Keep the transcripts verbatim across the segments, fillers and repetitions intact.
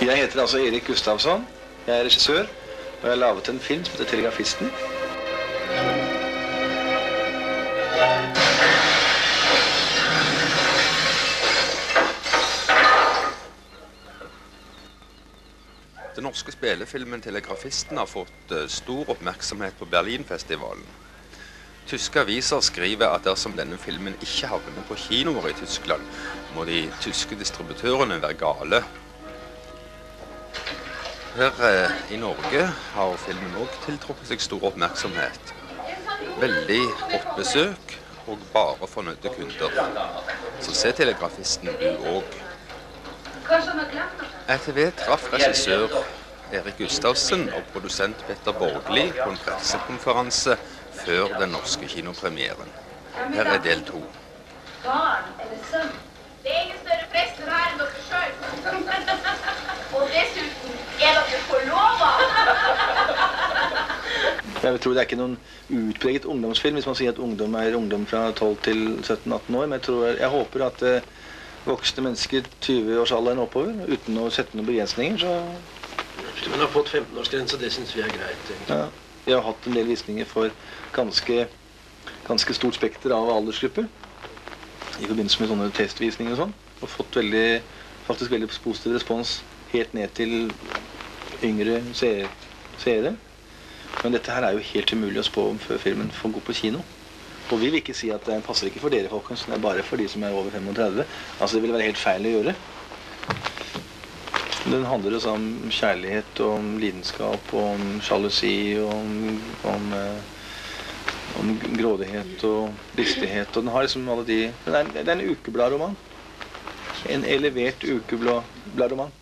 Jeg heter altså Erik Gustavsson, jeg er regissør, og jeg har lavet en film som heter Telegrafisten. Den norske spillefilmen Telegrafisten har fått stor oppmerksomhet på Berlinfestivalen. Tyske aviser skriver at dersom denne filmen ikke havner på kinoer i Tyskland, må de tyske distributørene være gale. Her eh, i Norge har filmen også tiltrukket seg stor oppmerksomhet. Veldig godt besøk og bare fornøyde kunder. Så se Telegrafisten du også. E T V traff regissør Erik Gustavsen og produsent Petter Borgli på en pressekonferanse før den norske kinopremieren. Her er del to. Barn eller sønn? Det er ingen større prester her enn dere selv. Og dessuten er dere forlovet. Jeg tror det er ikke noen utpreget ungdomsfilm hvis man sier at ungdom er ungdom fra tolv til sytten atten år, men jeg, tror, jeg håper at eh, voksne mennesker tyve-årsalderen oppover, uten å sette noen begrensninger, så... Man har fått femten-årsgrense, det synes vi er greit, egentlig. Ja, jeg har hatt en del visninger for ganske, ganske stort spekter av aldersgrupper, i forbindelse med sånne testvisninger og sånn, og fått veldig, faktisk veldig positiv respons helt ned til yngre seere. Men dette her er jo helt umulig å spå om før filmen får gå på kino. Og vi vil ikke si at den passer ikke for dere, folkens. Det er bare for de som er over femogtredve. Altså, det vil være helt feil å gjøre. Den handler også om kjærlighet, om lidenskap, om sjalusi, om, om, eh, om grådighet og listighet. Og den har liksom alle de... Det er, det er en ukebladroman. En elevert ukebladroman.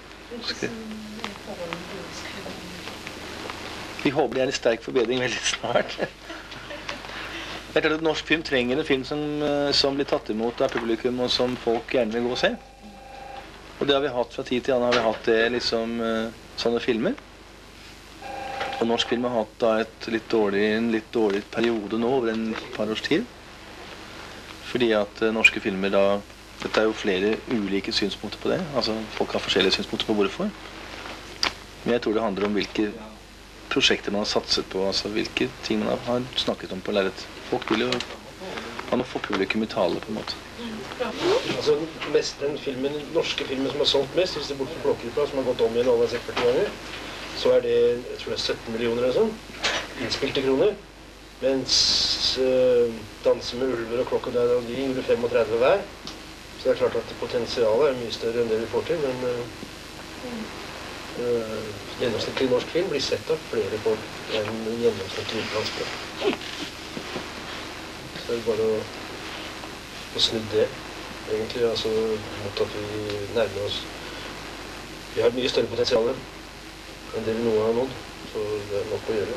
Vi håper det er en sterk forbedring veldig snart. Det er klart at norsk film trenger en film som, som blir tatt imot av publikum, og som folk gjerne vil gå og se. Og det har vi hatt fra tid til annen, har vi hatt det, liksom, sånne filmer. Og norsk film har hatt da et litt dårlig, en litt dårlig periode nå, over en par års tid. Fordi at norske filmer da, dette er jo flere ulike synspunkter på det. Altså, folk har forskjellige synspunkter på hvorfor. Men jeg tror det handler om hvilke prosjekter man har satset på, altså hvilke ting man har snakket om på lerret. Folk vil jo, man må få publikum i tale på en måte. Altså, mest den filmen, norske filmen som har solgt mest, hvis det er bort fra Blåkrypa, som har gått om igjen og alle har sett førti ganger, så er det, jeg tror det er sytten millioner eller sånn, innspilte kroner. Mens uh, Danse med ulver og Crocodile og de gjorde femogtredve hver. Så det er klart at potensialet er mye større enn det vi får til, men uh, uh, gjennomsnittlig norsk film blir sett av flere folk enn gjennomsnittlig utenlandsk film. Så det er bare å, å snu det, egentlig, altså mot at vi nærmer oss. Vi har mye større potensial enn det vi noe har nådd, så det er nok å gjøre.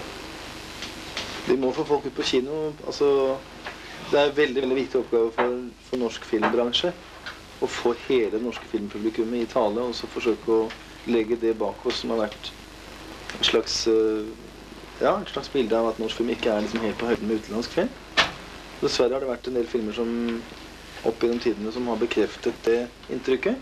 Vi må få folk ut på kino, altså det er en veldig, veldig viktig oppgave for, for norsk filmbransje å få hele det norske filmpublikummet i tale, og så forsøke å legge det bak oss som har vært en slags, ja, et slags bilde av at norsk film ikke er liksom helt på høyden med utenlandsk film. Dessverre har det vært en del filmer som opp gjennom tidene som har bekreftet det inntrykket.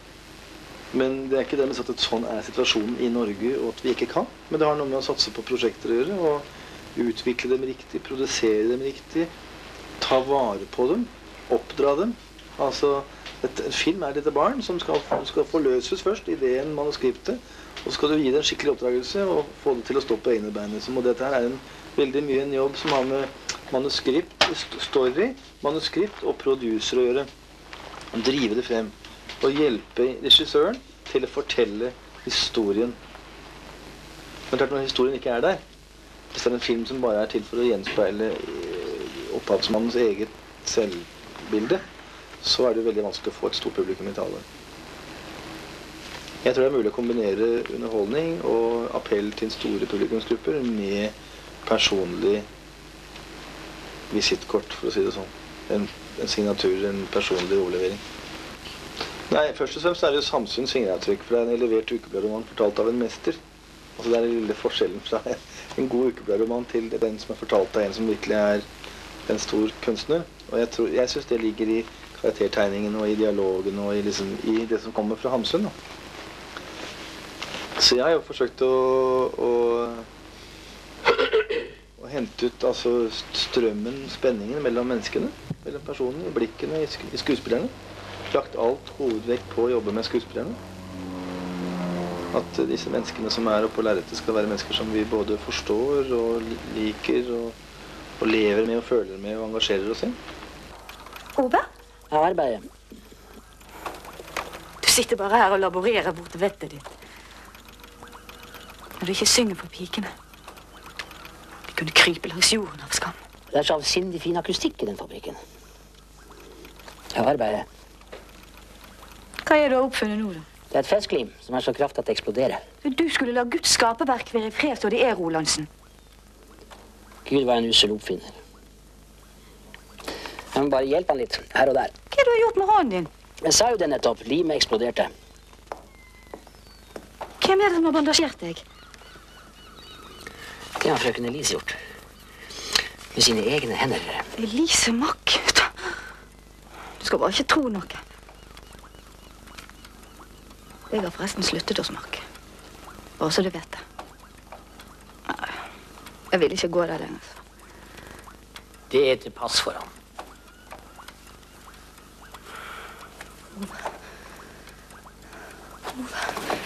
Men det er ikke dermed sagt at sånn er situasjonen i Norge, og at vi ikke kan. Men det har noe med å satse på prosjekter å gjøre, og utvikle dem riktig, produsere dem riktig, ta vare på dem, oppdra dem. Altså, et, en film er dette barn som skal, skal forløses først, ideen, manuskriptet, og så skal du gi det en skikkelig oppdragelse og få det til å stå på egne bein. Og dette her er en veldig mye en jobb som har med manuskript, story, manuskript og producer å gjøre. Å drive det frem og hjelpe regissøren til å fortelle historien. Men klart når historien ikke er der, hvis det er en film som bare er til for å gjenspeile opphavsmannens eget selvbilde, så er det veldig vanskelig å få et stort publikum i tale. Jeg tror det er mulig å kombinere underholdning og appell til store publikumsgrupper med personlig visittkort, for å si det sånn. En, en signatur, en personlig overlevering. Nei, først og fremst er det jo Samsunds fingeravtrykk, for det er en elevert ukebladroman fortalt av en mester. Altså det er den lille forskjellen fra en god ukebladroman til den som er fortalt av en som virkelig er en stor kunstner. Og jeg, tror, jeg synes det ligger i karaktertegningen og i dialogen og i, liksom, i det som kommer fra Hamsun. Da. Så jeg har jo forsøkt å, å, å hente ut altså, strømmen, spenningen mellom menneskene, mellom personene, blikkene i, sk i skuespillerne. Lagt alt hovedvekt på å jobbe med skuespillerne. At disse menneskene som er oppe på lerretet skal være mennesker som vi både forstår og liker og, og lever med og føler med og engasjerer oss i. Ove? Ja, arbeidet. Du sitter bare her og laborerer bort vettet ditt. Når du ikke synger for pikene. De kunne krype langs jorden av skam. Det er så avsindig fin akustikk i den fabrikken. Ja, arbeidet. Hva er det du har oppfunnet nå, da? Det er et festlim som er så kraftig at det eksploderer. Du skulle la Guds skaperverk være i fred, så det er, Rolandsen. Gud var en usel oppfinner. Jeg må bare hjelpe han litt, her og der. Hva har du gjort med hånden din? Jeg sa jo det nettopp, limet eksploderte. Hvem er det som har bandasjert deg? Det har frøken Elise gjort. Med sine egne hender. Elise Mack. Du skal bare ikke tro noe. Jeg har forresten sluttet å snakke. Bare så du vet det. Nei, jeg vil ikke gå der lenger. Det er til pass for ham. Ove. Ove.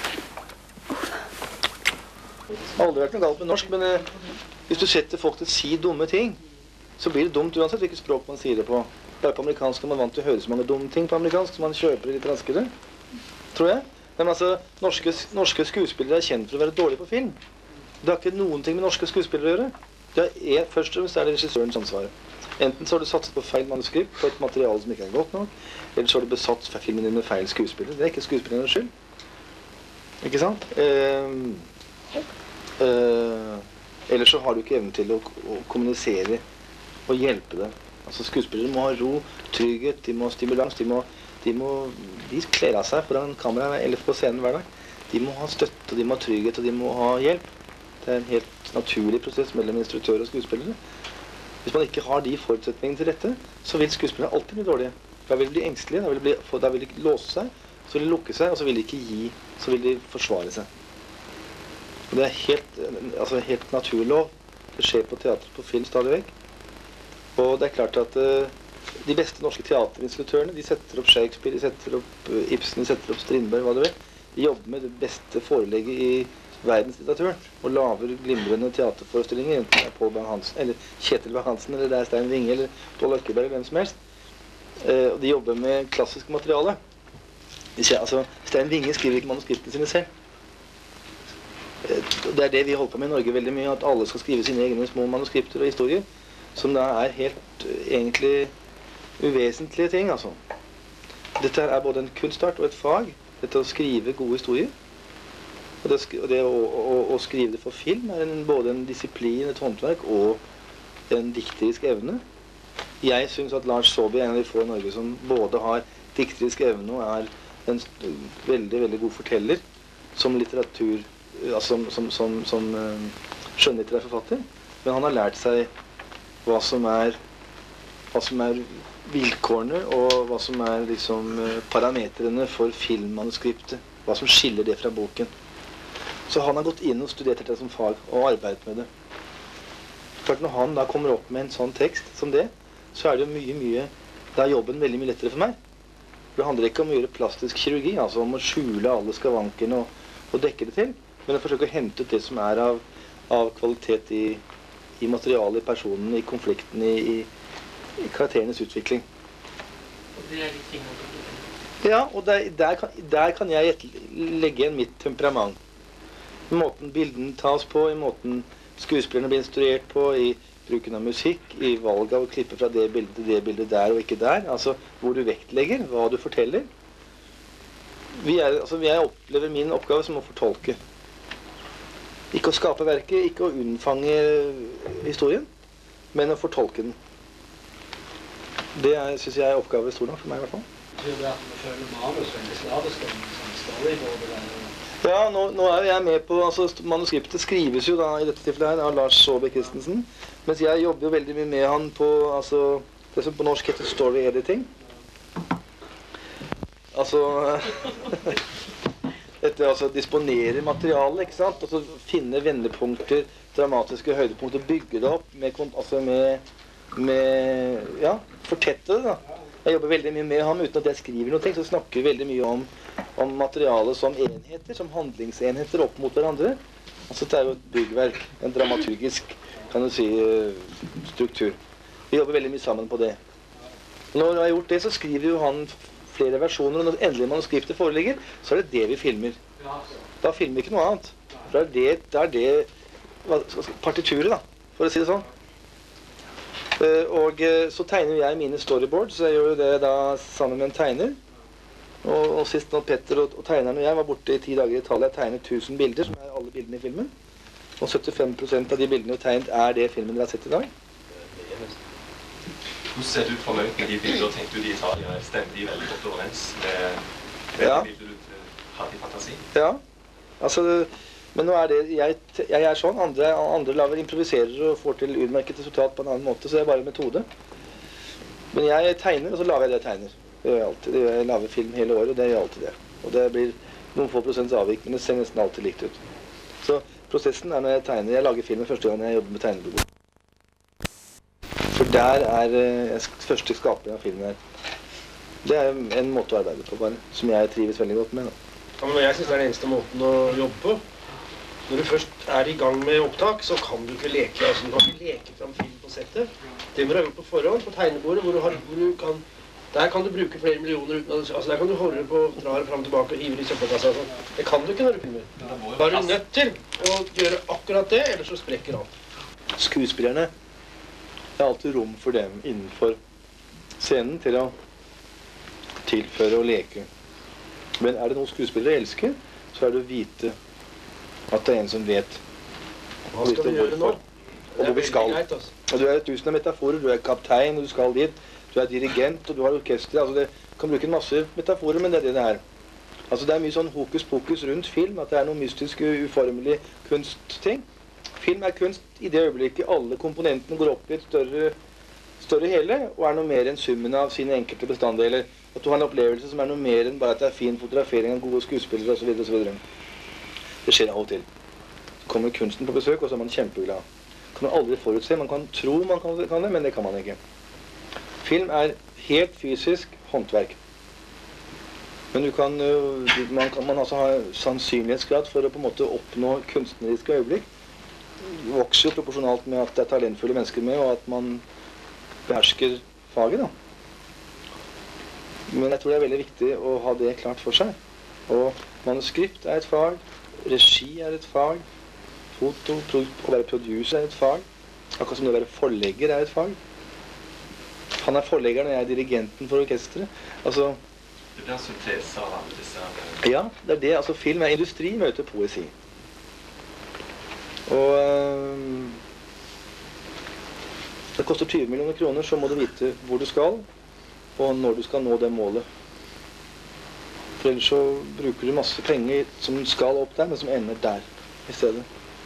Aldri vært noe galt med norsk, men eh, hvis du setter folk til å si dumme ting, så blir det dumt uansett hvilket språk man sier det på. Bare på amerikansk er man vant til å høre så mange dumme ting på amerikansk, så man kjøper det litt raskere, tror jeg. Men altså, norske, norske skuespillere er kjent for å være dårlige på film. Det har ikke noen ting med norske skuespillere å gjøre. Det er, først og fremst er det regissørens ansvar. Enten så har du satset på feil manuskript, på et materiale som ikke er godt nok, eller så har du besatt filmen din med feil skuespiller. Det er ikke skuespillernes skyld. Ikke sant? Eh, eh, eller så har du ikke evnen til å, å kommunisere og hjelpe dem. Altså, skuespillere må ha ro, trygghet, de må ha stimulans, de må, de må de kler av seg foran kamera eller på scenen hver dag. De må ha støtte, de må ha trygghet, og de må ha hjelp. Det er en helt naturlig prosess mellom instruktør og skuespillere. Hvis man ikke har de forutsetningene til dette, så vil skuespillere alltid bli dårlige. Da vil de bli engstelige, da vil de, bli, da vil de låse seg, så vil de lukke seg, og så vil de ikke gi, så vil de forsvare seg. Og det er helt, altså helt naturlov. Det skjer på teater, på film stadig vekk. Og det er klart at uh, de beste norske teaterinstruktørene, de setter opp Shakespeare, de setter opp uh, Ibsen, de setter opp Strindberg, hva du vet. De jobber med det beste forelegget i verdenslitteraturen og lager glimrende teaterforestillinger, enten det er Paul Bang-Hansen, eller Kjetil Bang-Hansen, eller det er Stein Winge, eller Paul Økkeberg, eller hvem som helst. Uh, og de jobber med klassisk materiale. De ser, altså, Stein Winge skriver ikke manuskriptene sine selv. Uh, det er det vi holder på med i Norge veldig mye, at alle skal skrive sine egne små manuskripter og historier, som da er helt uh, egentlig uvesentlige ting, altså. Dette er både en kunstart og et fag, dette å skrive gode historier. Og det, og det å, å, å skrive det for film er en, både en disiplin, et håndverk og en dikterisk evne. Jeg synes at Lars Saabye er en av de få i Norge som både har dikterisk evne og er en veldig, veldig god forteller som litteratur, altså som, som, som, som uh, skjønnlitterær forfatter. Men han har lært seg hva som er, hva som er vilkårene og hva som er liksom parametrene for filmmanuskriptet, hva som skiller det fra boken. Så han har gått inn og studert dette som fag og arbeidet med det. Klart når han da kommer opp med en sånn tekst som det, så er det jo mye, mye, da er jobben veldig mye lettere for meg. Det handler ikke om å gjøre plastisk kirurgi, altså om å skjule alle skavankene og, og dekke det til, men å forsøke å hente ut det som er av, av kvalitet i, i materialet, i personen, i konflikten, i, i i karakterenes utvikling. Og det er litt ting å bruke. Ja, og der, der, kan, der kan jeg legge igjen mitt temperament. I måten bilden tas på, i måten skuespillerne blir instruert på, i bruken av musikk, i valget av å klippe fra det bildet til det bildet der og ikke der. Altså hvor du vektlegger, hva du forteller. Vi er, altså, jeg opplever min oppgave som å fortolke. Ikke å skape verket, ikke å unnfange historien, men å fortolke den. Det er, synes jeg er oppgave stor nok for meg i hvert fall. Tror du at man føler manus veldig slavestående som storyboard eller? Ja, nå, nå er jeg med på, altså manuskriptet skrives jo da i dette tilfellet her av Lars Saabye Christensen, mens jeg jobber jo veldig mye med han på, altså, det som på norsk heter story editing. Altså, dette altså disponere materialet, ikke sant? Altså finne vendepunkter, dramatiske høydepunkter, bygge det opp med, altså med, med, ja, fortette det da. Jeg jobber veldig mye med ham uten at jeg skriver noe ting, så snakker vi veldig mye om, om materialet som enheter, som handlingsenheter opp mot hverandre. Altså det er jo et byggverk, en dramaturgisk, kan du si, struktur. Vi jobber veldig mye sammen på det. Når jeg har gjort det, så skriver jo han flere versjoner, og når endelig manuskriptet foreligger, så er det det vi filmer. Da filmer vi ikke noe annet. For det er det, det, er det partituret da, for å si det sånn. Og så tegner jeg mine storyboards, så jeg gjør jo det da sammen med en tegner. Og, og sist når Petter og, og tegneren og jeg var borte i ti dager i Italia, jeg tegnet tusen bilder, som er alle bildene i filmen. Og syttifem prosent av de bildene tegnet er det filmen dere har sett i dag. Hvordan er du fornøyd med de bilder, og tenkte du de i Italia stemte de veldig godt overens med, med ja. de bilder du hadde i fantasi? Ja, altså, men nå er det, jeg, jeg er sånn, andre, andre lager improviserer og får til utmerket resultat på en annen måte, så det er bare metode. Men jeg tegner, og så lager jeg det jeg tegner. Det gjør jeg alltid, jeg lager film hele året, og det gjør jeg alltid det. Og det blir noen få prosents avvik, men det ser nesten alltid likt ut. Så prosessen er når jeg tegner, jeg lager filmen første gang jeg jobber med tegneblodet. For der er jeg første skaper av filmen her. Det er en måte å arbeide på bare, som jeg trives veldig godt med. Da. Ja, men jeg synes det er den eneste måten å jobbe på. Når du først er i gang med opptak, så kan du ikke leke. Altså, du kan ikke leke frem film på settet. Det må du ha gjort på forhånd, på tegnebordet, hvor du, har, hvor du kan... Der kan du bruke flere millioner uten at... Altså, der kan du holde på, dra det frem og tilbake og hive det i søppelkassa. Altså. Det kan du ikke når du filmer. Da er du nødt til å gjøre akkurat det, ellers så sprekker alt. Skuespillerne, det er alltid rom for dem innenfor scenen til å tilføre og leke. Men er det noen skuespillere elsker, så er det å vite at det er en som vet. Hva skal vi gjøre nå? Og hvor vi skal. Greit, altså. Og du er tusen av metaforer, du er kaptein, og du skal dit. Du er dirigent, og du har orkester. Altså det kan bruke en masse metaforer, men det er det det er. Altså det er mye sånn hokus pokus rundt film, at det er noe mystisk, uformelig kunstting. Film er kunst i det øyeblikket alle komponentene går opp i et større, større hele, og er noe mer enn summen av sine enkelte bestanddeler. At du har en opplevelse som er noe mer enn bare at det er fin fotografering av gode skuespillere, og så videre, og så videre. Det skjer av og til. Så kommer kunsten på besøk, og så er man kjempeglad. Kan man aldri forutse, man kan tro man kan det, men det kan man ikke. Film er helt fysisk håndverk. Men du kan, man kan man altså ha sannsynlighetsgrad for å på en måte oppnå kunstneriske øyeblikk. Det vokser jo proporsjonalt med at det er talentfulle mennesker med, og at man behersker faget da. Men jeg tror det er veldig viktig å ha det klart for seg. Og manuskript er et fag, regi er et fag, foto, å være producer er et fag, akkurat som det å være forlegger er et fag. Han er forleggeren, og jeg er dirigenten for orkestret. Altså, det blir syntese av alle disse... Ja, det er det. Altså, film er industri, møter poesi. Og øh, det koster tyve millioner kroner, så må du vite hvor du skal, og når du skal nå det målet. For ellers så bruker du masse penger som skal opp der, men som ender der i stedet.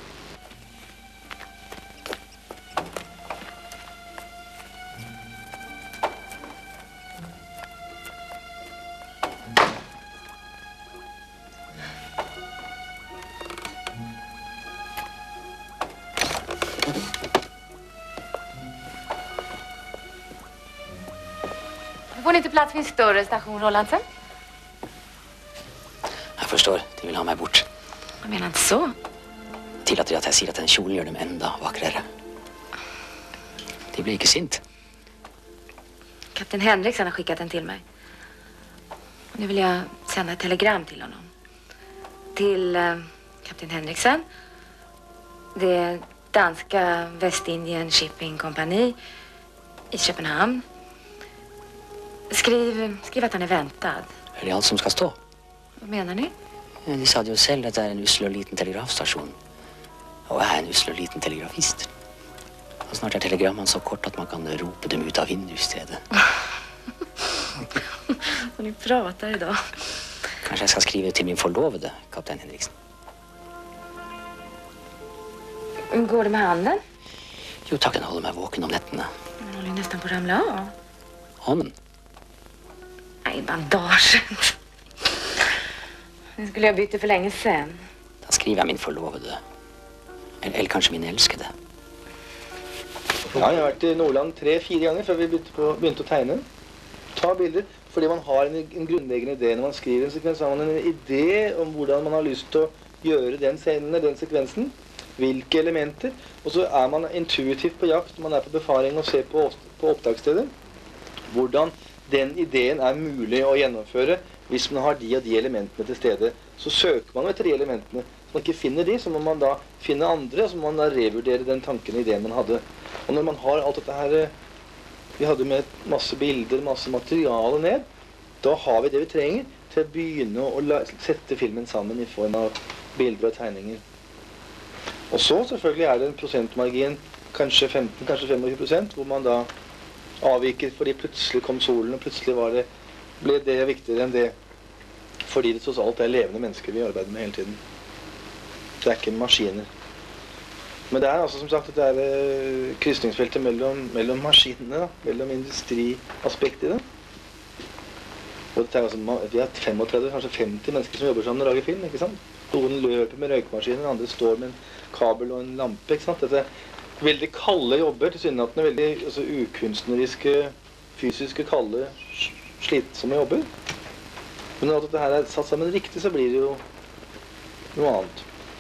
Får ni inte plats vid en större station, Rolandsen? Jeg forstår, de vil ha meg bort. Jag menar inte så. Tillater at jeg sier at den kjolen gjør dem enda vakrere. De blir ikke sint. Kapten Henriksen har skickat den till mig. Och nu vill jag sända ett telegram till honom. Till eh, kapten Henriksen. Det danska Västindien Shipping Company i Köpenhamn. Skriv, skriv at han er ventet. Er det alt som skal stå? Hva mener ni? Ja, de sa det jo selv at det er en usle og liten telegrafstasjon. Og jeg er en usle og liten telegrafist. Og snart er telegrammene så kort at man kan rope dem ut av vinduet i stedet. Så ni prater i dag. Kanskje jeg skal skrive til min forlovede, kaptein Henriksen. Går det med handen? Jo, takk, den holder meg våken om nettene. Den håller ju nästan på att ramla av. Hånden? Nej, bandaget. Den skulle jag bytte för länge sen. Da skriver jeg min forlovede. Eller, eller kanskje min elskede. Ja, jeg har vært i Nordland tre-fire ganger før vi begynte, på, begynte å tegne. Ta bilder, fordi man har en, en grunnleggende idé. Når man skriver en sekvens, har man en idé om hvordan man har lyst til å gjøre den scenen, den sekvensen. Hvilke elementer. Og så er man intuitivt på jakt, man er på befaring og ser på, på opptaksstedet. Hvordan den ideen er mulig å gjennomføre hvis man har de og de elementene til stede. Så søker man etter de elementene. Hvis man ikke finner de, så må man da finne andre, og så må man da revurdere den tanken og ideen man hadde. Og når man har alt dette her, vi hadde med masse bilder, masse materiale ned, da har vi det vi trenger til å begynne å la, sette filmen sammen i form av bilder og tegninger. Og så selvfølgelig er det en prosentmargin, kanskje femten, kanskje femogtjue prosent, hvor man da avviker fordi plutselig kom solen, og plutselig var det, ble det viktigere enn det. Fordi det tross alt er levende mennesker vi arbeider med hele tiden. Det er ikke maskiner. Men det er altså som sagt, det er uh, krysningsfeltet mellom, mellom maskinene, da, mellom industriaspektet i det. Og dette er altså, vi har femogtredve, kanskje femti mennesker som jobber sammen og lager film, ikke sant? Noen løper med røykmaskiner, andre står med en kabel og en lampe, ikke sant? Dette er veldig kalde jobber, tilsynelatende veldig altså, ukunstneriske, fysiske, kalde, slitsomme jobber. Men når dette her er satt sammen riktig, så blir det jo noe annet.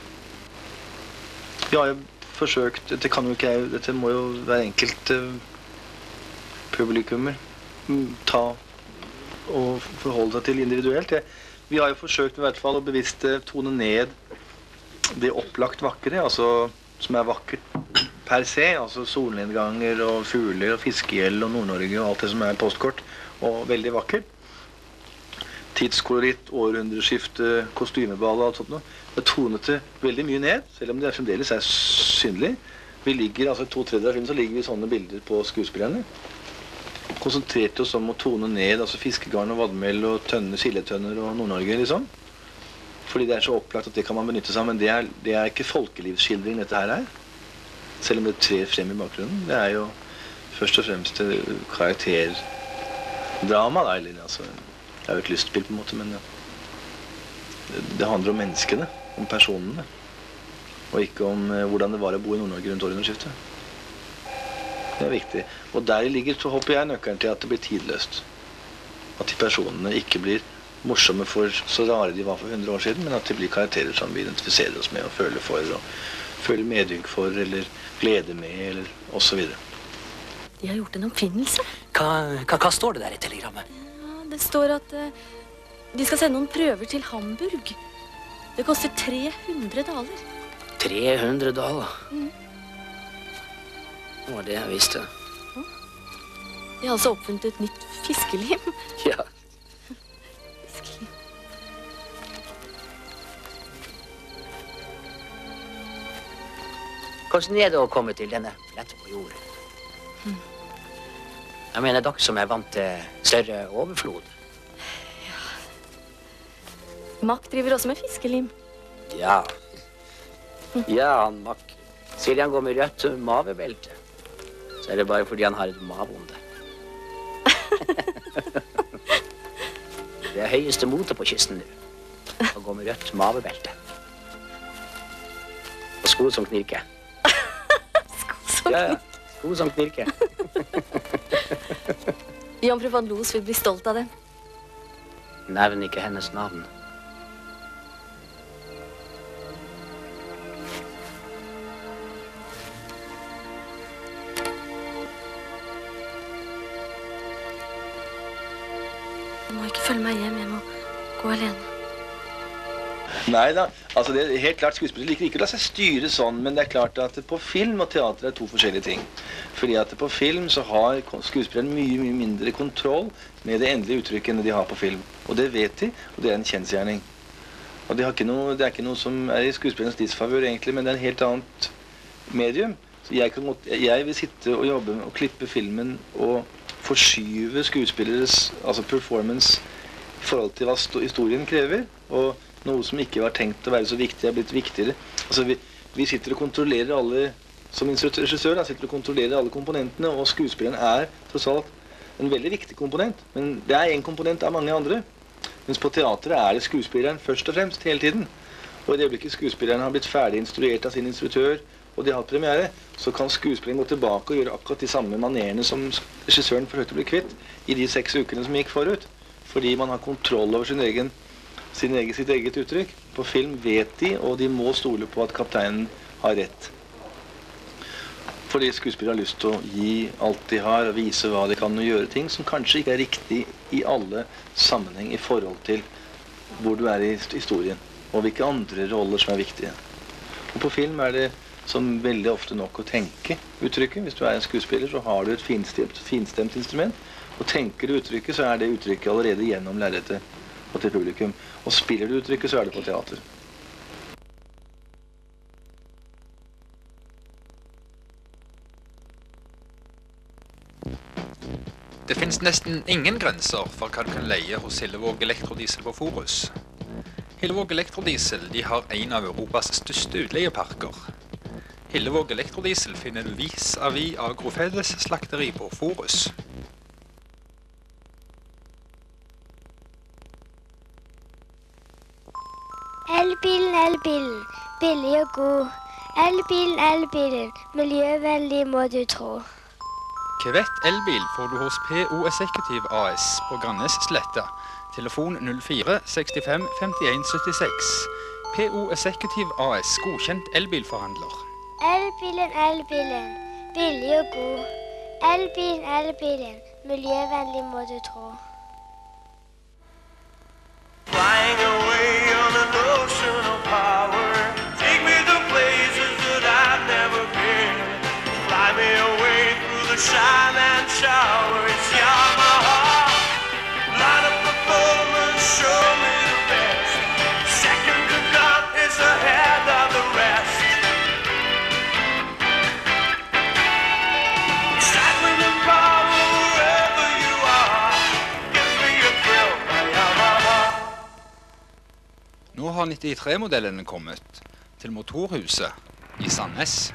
Vi har jo forsøkt, dette kan jo ikke jeg, dette må jo være enkelt uh, publikummer ta og forholde seg til individuelt. Jeg, vi har jo forsøkt i hvert fall å bevisst tone ned det opplagt vakre, altså som er vakkert per se, altså solnedganger og fugler og fiskegjell og Nord-Norge og alt det som er postkort og veldig vakkert. Tidskoloritt, århundreskifte, kostymeball og alt sånt noe. Det er tonet det veldig mye ned, selv om det fremdeles er synlig. Vi ligger, altså to tredjedeler av filmen, så ligger vi sånne bilder på skuespillerne. Konsentrerte oss om å tone ned, altså fiskegarn og vadmel og tønner, sildetønner og Nord-Norge, liksom. Fordi det er så opplagt at det kan man benytte seg av, men det er, det er ikke folkelivsskildring dette her er. Selv om det trer frem i bakgrunnen. Det er jo først og fremst karakterdrama, da, eller altså... Det er jo et lystspill på en måte, men det, det handler om menneskene, om personene, og ikke om eh, hvordan det var å bo i Nord-Norge rundt århundreskiftet. Det er viktig. Og der ligger, så håper jeg, nøkkelen til at det blir tidløst. At de personene ikke blir morsomme for så rare de var for hundre år siden, men at de blir karakterer som vi identifiserer oss med og føler for, og føler medynk for, eller glede med, eller og så videre. De har gjort en oppfinnelse. Hva, hva, hva står det der i telegrammet? Det står at uh, de skal sende noen prøver til Hamburg. Det koster tre hundre daler. tre hundre daler? Mm. Det var det jeg visste. Ja. De har altså oppfunnet et nytt fiskelim. Ja. Fiskelim. Hvordan er det å komme til denne flette på jorden? Mm. Jeg mener, dere som er vant til større overflod. Ja. Mack driver også med fiskelim. Ja. Ja, han Mack. Sier han går med rødt mavebelte, så er det bare fordi han har et mavonde. Det er høyeste mote på kysten nå. Å gå med rødt mavebelte. Og sko som knirker. Sko som knirker? Ja, ja. Sko som knirker. Jomfru van Loos vil bli stolt av det. Nevn ikke hennes navn. Du må ikke følge meg hjem, jeg må gå alene. Nei da, altså det er helt klart skuespillere liker ikke å la seg styre sånn, men det er klart at på film og teater er to forskjellige ting. Fordi at på film så har skuespilleren mye, mye mindre kontroll med det endelige uttrykket enn de har på film. Og det vet de, og det er en kjensgjerning. Og det, har ikke noe, det er ikke noe som er i skuespillerens disfavør egentlig, men det er en helt annet medium. Så jeg, kan, jeg vil sitte og jobbe med å klippe filmen og forskyve skuespilleres altså performance i forhold til hva historien krever, og noe som ikke var tenkt å være så viktig, er blitt viktigere. Altså, vi, vi sitter og kontrollerer alle, som regissør, da, sitter og kontrollerer alle komponentene, og skuespilleren er tross alt en veldig viktig komponent. Men det er en komponent av mange andre. Mens på teatret er det skuespilleren først og fremst hele tiden. Og i det øyeblikket skuespilleren har blitt ferdig instruert av sin instruktør, og de har hatt premiere, så kan skuespilleren gå tilbake og gjøre akkurat de samme manerene som regissøren forsøkte å bli kvitt i de seks ukene som gikk forut. Fordi man har kontroll over sin egen, sin egen, sitt eget uttrykk. På film vet de, og de må stole på at kapteinen har rett. Fordi skuespillere har lyst til å gi alt de har, og vise hva de kan, og gjøre ting som kanskje ikke er riktig i alle sammenheng i forhold til hvor du er i historien, og hvilke andre roller som er viktige. Og på film er det som veldig ofte nok å tenke uttrykket. Hvis du er en skuespiller, så har du et finstemt, finstemt instrument, og tenker du uttrykket, så er det uttrykket allerede gjennom lerretet og til publikum. Og spiller du uttrykket, så er det på teater. Det finnes nesten ingen grenser for hva du kan leie hos Hillevåg Elektrodiesel på Forus. Hillevåg Elektrodiesel de har en av Europas største utleieparker. Hillevåg Elektrodiesel finner du vis-à-vis Agrofedes slakteri på Forus. Elbilen, elbilen, billig og god. Elbilen, elbilen, miljøvennlig må du tro. Kvett elbil får du hos P O Executive A S på Grannessletta. Telefon null fire sekstifem femtien syttiseks. P O Executive A S, godkjent elbilforhandler. Elbilen, elbilen, billig og god. Elbilen, elbilen, miljøvennlig må du tro. Flying away on an ocean of power. Take me to places that I've never been. Fly me away through the shine and shower. It's Yamaha. Line up performance, show me the best. Second to none is ahead of the rest. Excitement and power wherever you are. Gives me a thrill, my Yamaha. Nå har nittitre-modellene kommet til Motorhuset i Sandnes.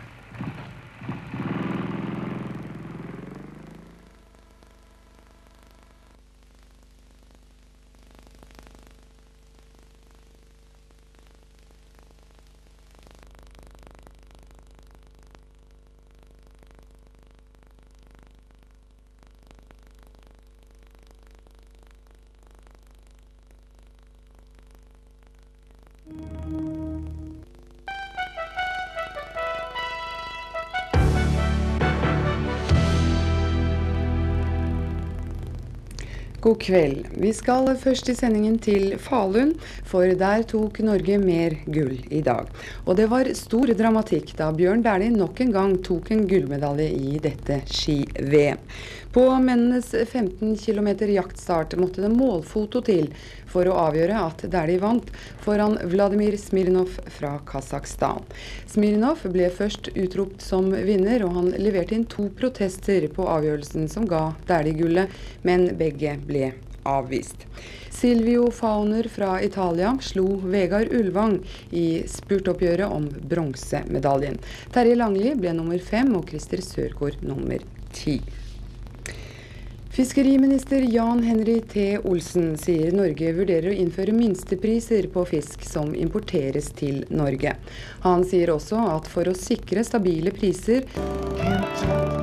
God kveld. Vi skal først i sendingen til Falun, for der tok Norge mer gull i dag. Og det var stor dramatikk da Bjørn Dæhlie nok en gang tok en gullmedalje i dette ski-V M. På mennenes femten kilometer jaktstart måtte det målfoto til for å avgjøre at Dæhlie vant foran Vladimir Smirnov fra Kasakhstan. Smirnov ble først utropt som vinner, og han leverte inn to protester på avgjørelsen som ga Dæhlie gullet, men begge ble avvist. Silvio Fauner fra Italia slo Vegard Ulvang i spurtoppgjøret om bronsemedaljen. Terje Langli ble nummer fem og Christer Sørgaard nummer ti. Fiskeriminister Jan Henry T. Olsen sier Norge vurderer å innføre minstepriser på fisk som importeres til Norge. Han sier også at for å sikre stabile priser